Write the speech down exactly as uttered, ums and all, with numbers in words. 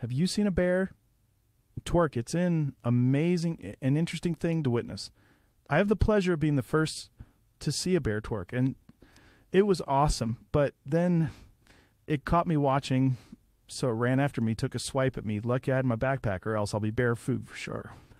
Have you seen a bear twerk? It's an amazing, an interesting thing to witness. I have the pleasure of being the first to see a bear twerk, and it was awesome. But then it caught me watching, so it ran after me, took a swipe at me. Lucky I had my backpack, or else I'll be bear food for sure.